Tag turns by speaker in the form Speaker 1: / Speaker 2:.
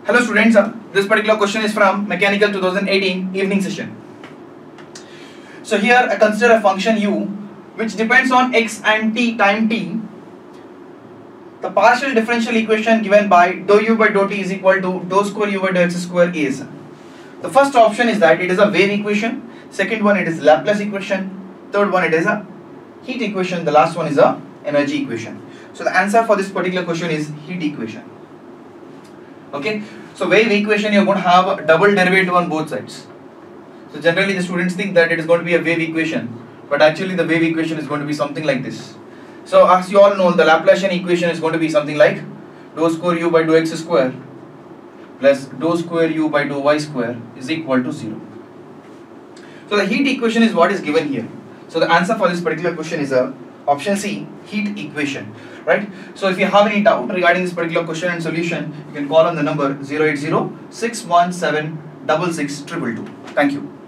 Speaker 1: Hello students, this particular question is from Mechanical 2018 evening session. So here I consider a function u which depends on x and t time t. The partial differential equation given by dou u by dou t is equal to dou square u by dou x square is. The first option is that it is a wave equation, second one it is Laplace equation, third one it is a heat equation, the last one is a energy equation. So the answer for this particular question is heat equation. Okay, so wave equation you are going to have a double derivative on both sides. So generally the students think that it is going to be a wave equation, but actually the wave equation is going to be something like this. So as you all know, the Laplacian equation is going to be something like dou square u by dou x square plus dou square u by dou y square is equal to 0. So the heat equation is what is given here. So the answer for this particular question is option C, heat equation, right? So if you have any doubt regarding this particular question and solution, you can call on the number 080 617 66 222. Thank you.